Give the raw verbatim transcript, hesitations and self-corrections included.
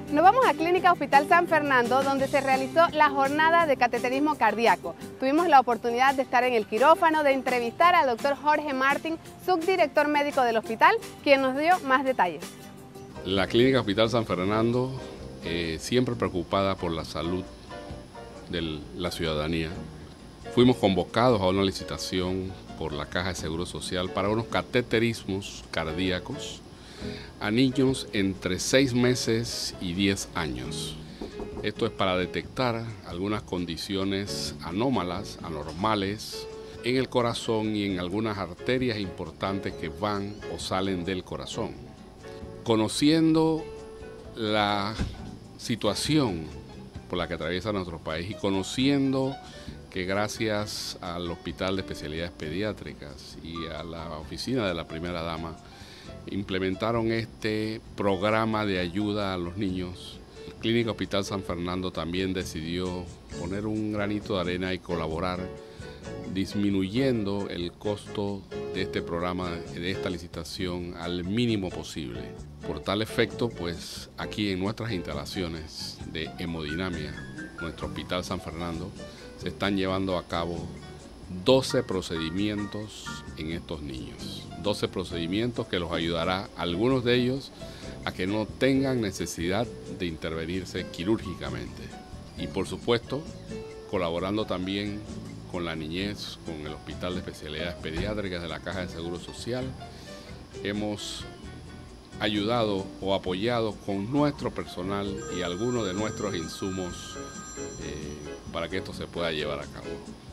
Nos vamos a Clínica Hospital San Fernando, donde se realizó la jornada de cateterismo cardíaco. Tuvimos la oportunidad de estar en el quirófano, de entrevistar al doctor Jorge Martín, subdirector médico del hospital, quien nos dio más detalles. La Clínica Hospital San Fernando, eh, siempre preocupada por la salud de la ciudadanía. Fuimos convocados a una licitación por la Caja de Seguro Social para unos cateterismos cardíacos a niños entre seis meses y diez años. Esto es para detectar algunas condiciones anómalas, anormales, en el corazón y en algunas arterias importantes que van o salen del corazón. Conociendo la situación por la que atraviesa nuestro país y conociendo que gracias al Hospital de Especialidades Pediátricas y a la oficina de la Primera Dama implementaron este programa de ayuda a los niños, Clínica Hospital San Fernando también decidió poner un granito de arena y colaborar disminuyendo el costo de este programa, de esta licitación, al mínimo posible. Por tal efecto, pues aquí en nuestras instalaciones de hemodinamia, nuestro Hospital San Fernando, se están llevando a cabo doce procedimientos en estos niños. doce procedimientos que los ayudará, algunos de ellos, a que no tengan necesidad de intervenirse quirúrgicamente. Y por supuesto, colaborando también con la niñez, con el Hospital de Especialidades Pediátricas de la Caja de Seguro Social, hemos ayudado o apoyado con nuestro personal y algunos de nuestros insumos eh, para que esto se pueda llevar a cabo.